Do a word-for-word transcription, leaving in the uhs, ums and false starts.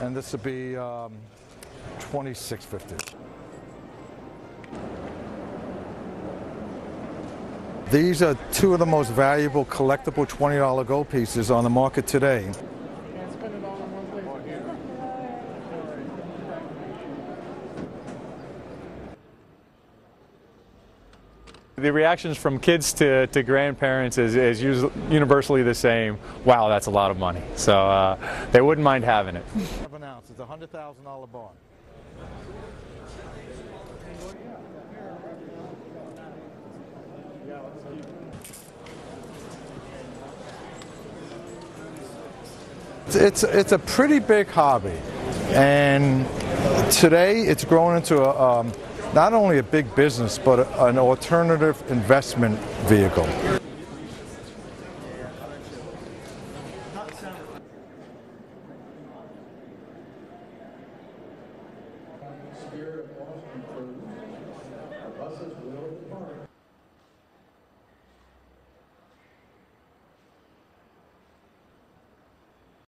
and this would be um, twenty-six fifty. These are two of the most valuable collectible twenty dollar gold pieces on the market today. The reactions from kids to, to grandparents is, is usually, universally the same. Wow, that's a lot of money. So uh, they wouldn't mind having it. An ounce. It's a one hundred thousand dollar bond. It's, it's a pretty big hobby, and today it's grown into a, um, not only a big business, but a, an alternative investment vehicle. Spirit of Boston Cruise. Our buses will